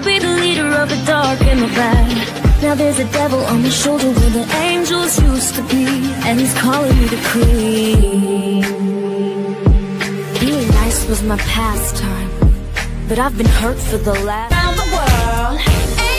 be the leader of the dark and the bad. Now there's a devil on my shoulder where the angels used to be, and he's calling me to creep. Being nice was my pastime, but I've been hurt for the last. Around the world.